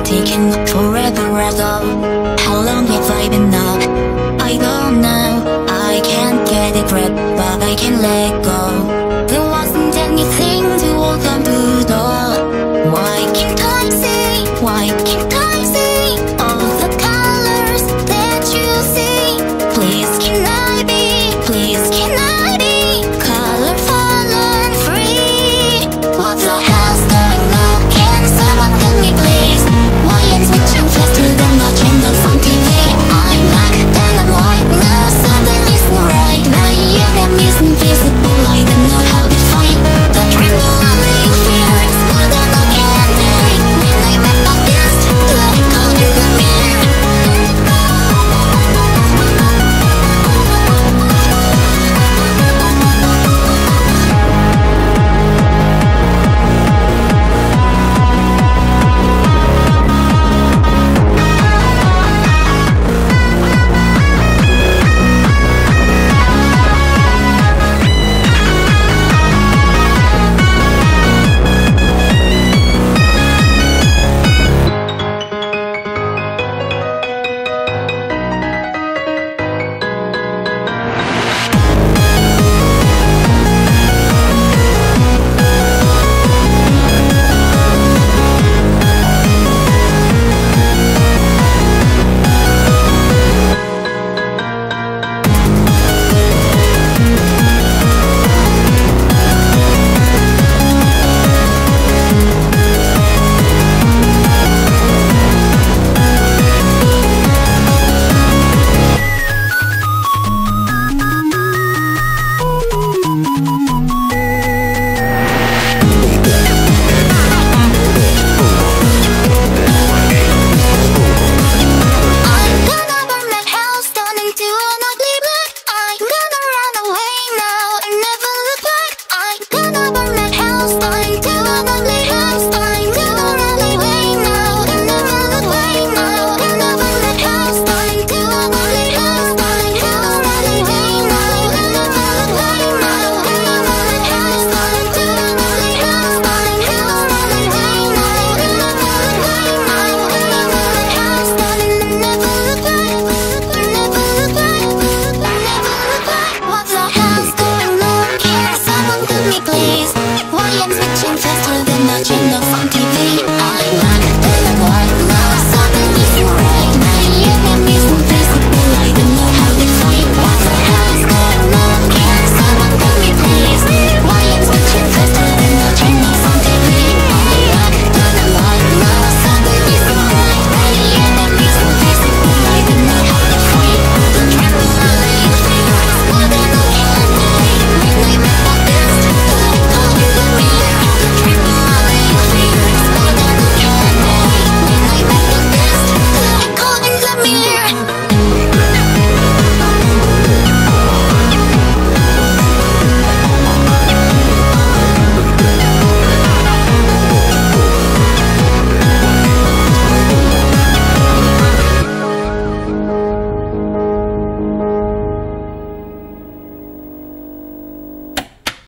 taking forever ago. How long have I been now? I don't know. I can't get a grip, but I can let go. There wasn't anything to open the door. Why can't I see? Why can't I see all the colors that you see? Please can I be? Please can I be colorful and free? What the hell's going on? Can someone tell me please? Why am I switching faster than the channels on TV? I'm black, then I'm white, now something isn't right. My enemy is invisible, I don't know how to fight. The tremble I live fear is more than I can take. When I'm at my best, let it go in the mirror. What the hell's going on? Can someone tell me please?